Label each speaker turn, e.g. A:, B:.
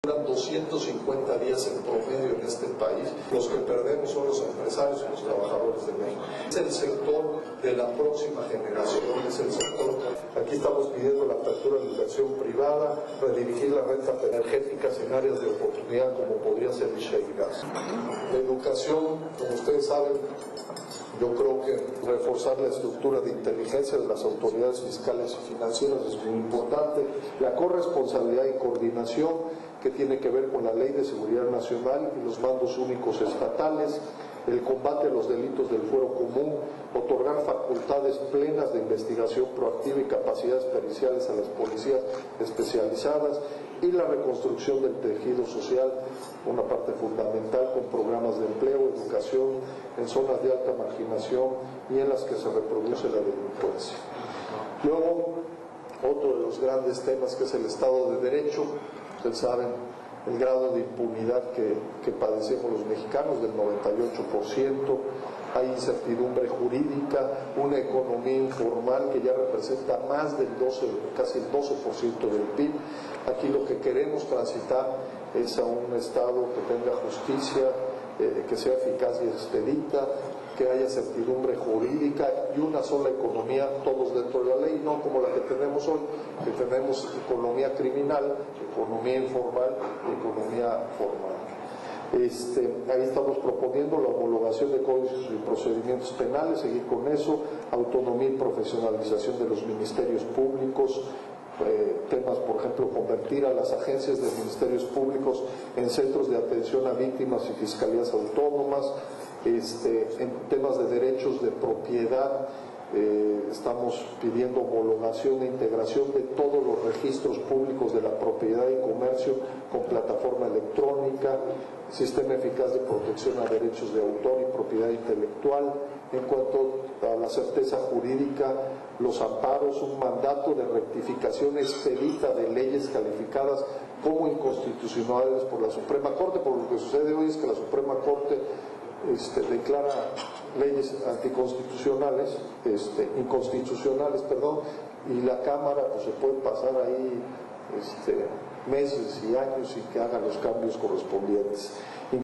A: Duran 250 días en promedio en este país. Los que perdemos son los empresarios y los trabajadores de México. Es el sector de la próxima generación, es el sector. Aquí estamos pidiendo la apertura de la inversión privada, redirigir la renta energética en áreas de oportunidad como podría ser el shale gas. La educación, como ustedes saben, yo creo que reforzar la estructura de inteligencia de las autoridades fiscales y financieras es muy importante. La corresponsabilidad y coordinación que tiene que ver con la Ley de Seguridad Nacional y los mandos únicos estatales, el combate a los delitos del fuero común, otorgar facultades plenas de investigación proactiva y capacidades periciales a las policías especializadas y la reconstrucción del tejido social, una parte fundamental con programas de empleo, educación en zonas de alta marginación y en las que se reproduce la delincuencia. Luego, otro de los grandes temas que es el Estado de Derecho. Ustedes saben el grado de impunidad que padecemos los mexicanos, del 98%, hay incertidumbre jurídica, una economía informal que ya representa más del 12, casi el 12% del PIB. Aquí lo que queremos transitar es a un Estado que tenga justicia, que sea eficaz y expedita, que haya certidumbre jurídica y una sola economía, todos dentro de la ley, no como la que tenemos hoy, que tenemos economía criminal, economía informal y economía formal. Ahí estamos proponiendo la homologación de códigos y procedimientos penales, seguir con eso, autonomía y profesionalización de los ministerios públicos, temas, por ejemplo, convertir a las agencias de ministerios públicos en centros de atención a víctimas y fiscalías autónomas. En temas de derechos de propiedad, estamos pidiendo homologación e integración de todos los registros públicos de la propiedad y comercio con plataforma electrónica, sistema eficaz de protección a derechos de autor y propiedad intelectual. En cuanto a la certeza jurídica, los amparos, un mandato de rectificación expedita de leyes calificadas como inconstitucionales por la Suprema Corte, por lo que sucede hoy es que la Suprema Corte declara leyes anticonstitucionales, inconstitucionales, y la Cámara pues se puede pasar ahí meses y años sin que haga los cambios correspondientes.